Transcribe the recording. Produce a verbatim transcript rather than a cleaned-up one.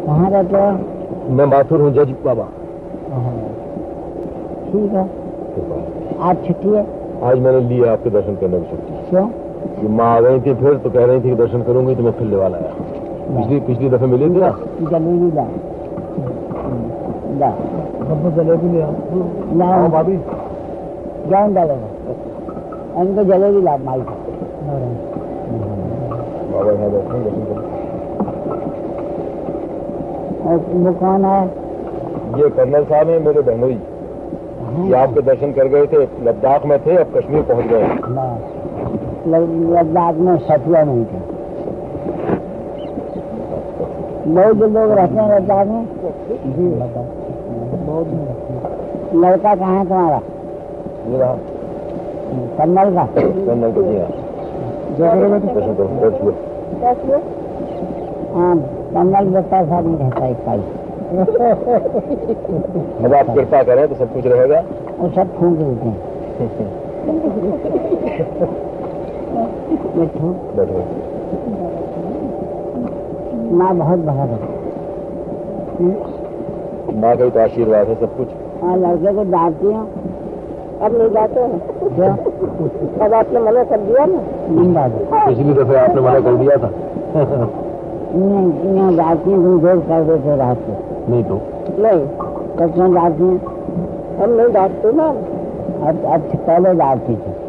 कहाँ रहते हो? मैं माथुर हूँ जज बाबा। ठीक है। आज छुट्टी है? आज मैंने लिया आपके दर्शन करने की छुट्टी। क्यों? ये माँ आ गई थी फिर तो कह रही थी कि दर्शन करूंगी तो मैं फिर लेवा लाया। पिछली पिछली दफे मिली थी ना। जलेबी ला ला जलेबी ले आओ भाभी। जाऊँ डालेगा इनको जलेबी ला माई का। बाबा यहाँ बैठे दर्शन करो। और वो कौन है? ये कर्नल साहब है मेरे बहनोई। ये आपके दर्शन कर गए थे, लद्दाख में थे, अब कश्मीर पहुंच गए। लद्दाख में सफिया नहीं थे। बहुत लोग रहते हैं लद्दाख में। जी बहुत लड़का कहाँ है तुम्हारा? ये रहा कर्नल का। कर्नल का जी हाँ। दर्शन करो बैठिए। हाँ कर्नल बच्चा साथ नहीं रहता एक पाई। अब आप कृपा करें तो सब कुछ रहेगा। वो सब फूंक देते हैं। बैठो। माँ बहुत बड़ा है। माँ का ही तो आशीर्वाद है सब कुछ। हाँ लड़के को डांटती हूँ। अब नहीं जाते हैं। क्यों? अब आपने मना कर दिया ना। नहीं डांटो। पिछली दफे आपने मना कर दिया था। नहीं डांटती हूँ तुम देर कर देते रात को। नहीं तो नहीं तो क्यों डांटती हूँ? हम नहीं डांटते ना। अब अब पहले डांटती थी।